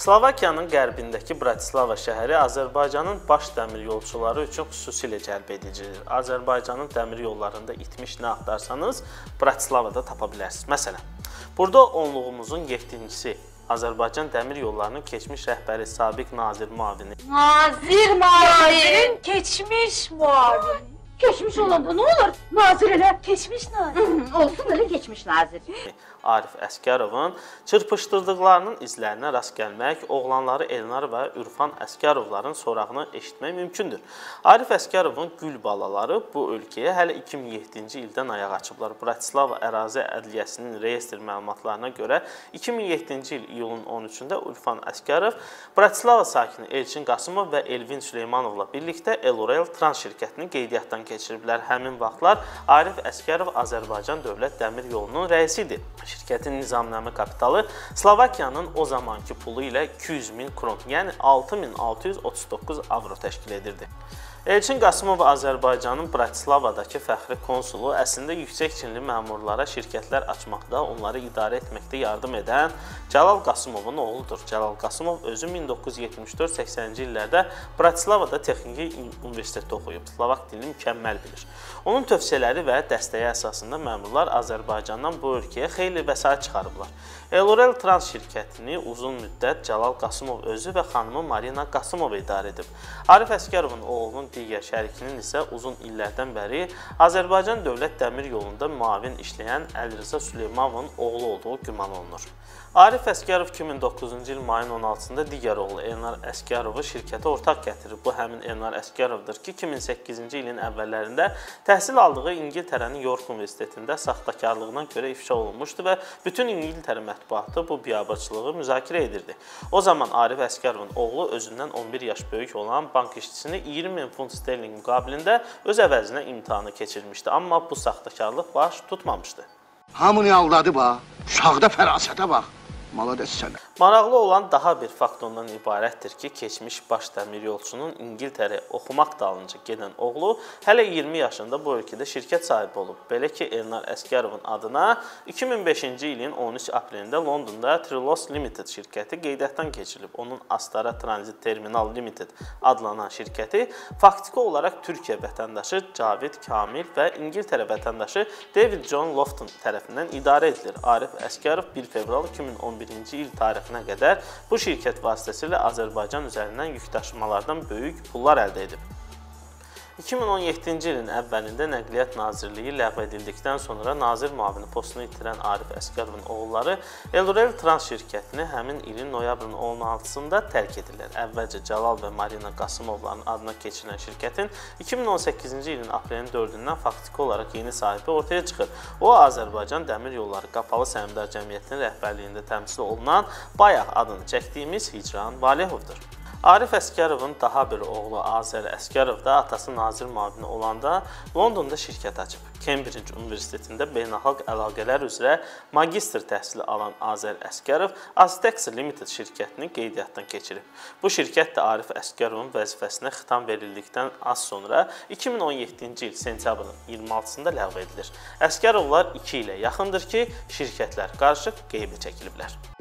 Slovakiyanın qərbindəki Bratislava şəhəri Azərbaycanın baş dəmir yolçuları üçün xüsusilə cəlb edicidir. Azərbaycanın dəmir yollarında itmiş nə axtarsanız, Bratislavada tapa bilərsiniz. Məsələn, burada onluğumuzun 7-cisi Azərbaycan dəmir yollarının keçmiş rəhbəri Sabiq Nazir Müavini. Nazir Müavirin keçmiş muavini. Geçmiş olanda ne olur? Nazir elə. Keçmiş nazir. Olsun elə geçmiş nazir. Arif Əsgərovun çırpışdırdıqlarının izlərinə rast gəlmək, oğlanları Elnar və Ürfan Əsgərovların sorağını eşitmək mümkündür. Arif Əsgərovun gül balaları bu ölkəyə hələ 2007-ci ildən ayaq açıblar. Bratislava Ərazi Ədliyyəsinin reyestr məlumatlarına görə 2007-ci il iyulun 13-də Ürfan Əsgərov, Bratislava sakini Elçin Qasımov və Elvin Süleymanovla birlikdə Elorel Trans şirkətini qeydiyyatdan keçiriblər. Həmin vaxtlar Arif Əsgərov Azərbaycan Dövlət Dəmir Yolunun rəisi idi. Şirkətin nizamnamə kapitalı Slovakiyanın o zamanki pulu ilə 200.000 kron, yəni 6.639 avro təşkil edirdi. Elçin Qasımov Azərbaycanın Bratislavadakı fəxri konsulu əslində yüksək çinli məmurlara şirkətlər açmaqda, onları idarə etməkdə yardım edən Cəlal Qasımovun oğludur. Cəlal Qasımov özü 1974-80-ci illərdə Bratislavada Texniki Universiteti oxuyub, Slovak dilini mükəmməl bilir. Onun tövsiyələri və dəstəyi əsasında məmurlar Azərbaycandan bu ölkəyə xeyli vəsait çıxarıblar. Elorel Trans şirkətini uzun müddət Cəlal Qasımov özü və xanımı Marina Qasımov idarə edib. Arif Əsgərovun oğlunun digər şərikinin isə uzun illərdən bəri Azərbaycan Dövlət Dəmir Yolunda müavin işləyən Əlirza Süleymanovun oğlu olduğu güman olunur. Arif Əsgərov 2009-cu il mayın 16-sında digər oğlu Elnar Əsgərovu şirkətə ortaq gətirib. Bu həmin Elnar Əsgərovdur ki, 2008-ci ilin əvvəllərində təhsil aldığı İngiltərənin York Universitetində saxtakarlığına görə ifşa olunmuşdu və bütün İngiltərə mətbuatı bu biabırçılığı müzakirə edirdi. O zaman Arif Əsgərovun oğlu özündən 11 yaş böyük olan bank işçisini 20.000 funt sterling müqabilində öz əvəzinə imtahanı keçirmişdi. Amma bu saxtakarlıq baş tutmamışdı. Hamını aldadı bax, uşaqda fərasətə bax. Maraqlı olan daha bir fakt ondan ibarətdir ki, keçmiş baş dəmir yolçunun İngiltərə oxumaq dalınca gedən oğlu hələ 20 yaşında bu ölkədə şirkət sahibi olub. Belə ki, Elnar Əsgərovun adına 2005-ci ilin 13 aprelində Londonda Trilos Limited şirkəti qeydiyyatdan keçirilib. Onun Astara Transit Terminal Limited adlanan şirkəti faktiki olaraq Türkiyə vətəndaşı Cavid Kamil və İngiltərə vətəndaşı David John Lofton tərəfindən idarə edilir. Arif Əsgərov 1 fevral 2011-ci il tarixinə qədər bu şirkət vasitəsilə Azərbaycan üzərindən yük daşımalardan böyük pullar əldə edib. 2017-ci ilin əvvəlində Nəqliyyat Nazirliyi ləğv edildikdən sonra nazir müavini postunu itirən Arif Əsgərovun oğulları Elorel Trans şirkətini həmin ilin noyabrın 16-sında tərk edirlər. Əvvəlcə Cəlal və Marina Qasımovların adına keçirilən şirkətin 2018-ci ilin aprelin 4-dən faktiki olaraq yeni sahibi ortaya çıxır. O, Azərbaycan Dəmir Yolları Qapalı Səhmdar Cəmiyyətinin rəhbərliyində təmsil olunan bayaq adını çəkdiyimiz Hicran Valehovdur. Arif Əsgərovun daha bir oğlu Azər Əsgərov da atası nazir müavini olanda Londonda şirkət açıb. Cambridge Universitetində beynəlxalq əlaqələr üzrə magistr təhsili alan Azər Əsgərov Aztex Limited şirkətini qeydiyyatdan keçirib. Bu şirkət də Arif Əsgərovun vəzifəsinə xitam verildikdən az sonra 2017-ci il sentyabrın 26-sında ləğv edilir. Əsgərovlar 2 ilə yaxındır ki, şirkətlər qarışıq qeybə çəkiliblər.